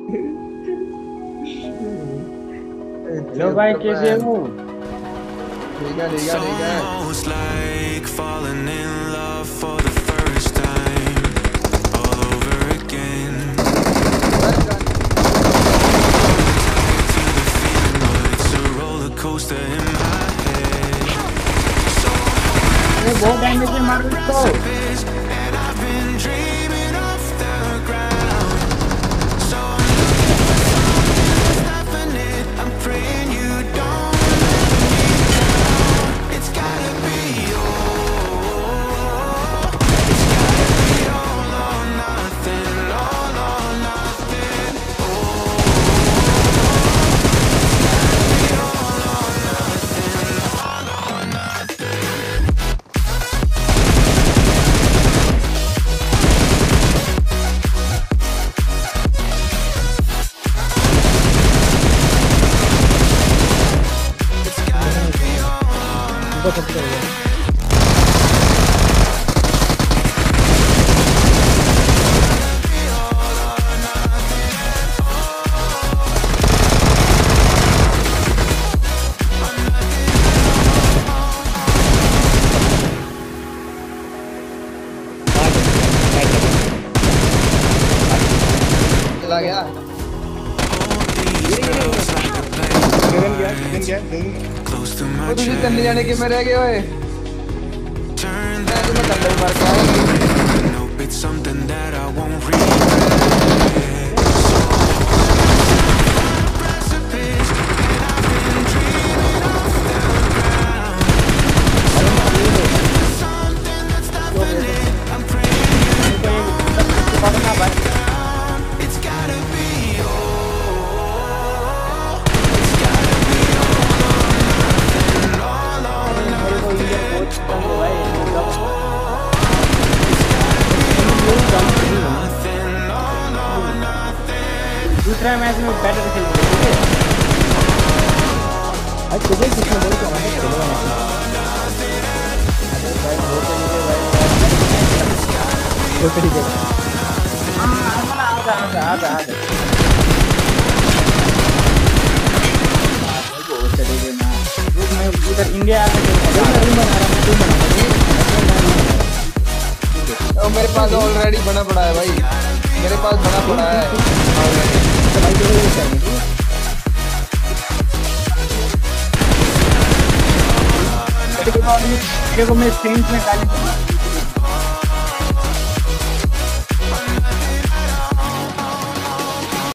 Hello भाई, कैसे हो? ठीक है ठीक है ठीक है। Almost like falling in love for the first time, all over again. It's a roller coaster in my head. अरे बहुत डैमेज है, मार उसको। And I've been dreaming off the ground. So I'm looking for something that's definite. I'm praying you don't let me down. It's gotta be it's gotta be all or nothing, all or nothing. It's gotta be all or nothing, all or nothing. It's gotta be all or nothing. चला गया। Close to my वो तुझे chest. करने जाने के में रह गए ओए। Turn मैं that तुम्हें कंधा भी मार के आया। nope, it's something that I won't regret. Precipice, and I've been dreaming off the ground. Something that's definite. I'm praying you don't let me down. It's gotta be it's gotta be all or nothing, nothing, all or nothing. दूसरा match में better खेलेंगे, ठीक है? आज सुबह किसने बोला कि हमारे खेलेगा मैच? अरे भाई वो तो ये भाई तो ठीक है। हाँ आजा। वो चलेगा ना। रुक, मैं उधर इंडिया आके खेलूंगा। और मेरे पास ऑलरेडी बना पड़ा है भाई। मेरे पास बना पड़ा है ऑलरेडी। देखो मैं स्क्रीन में डाल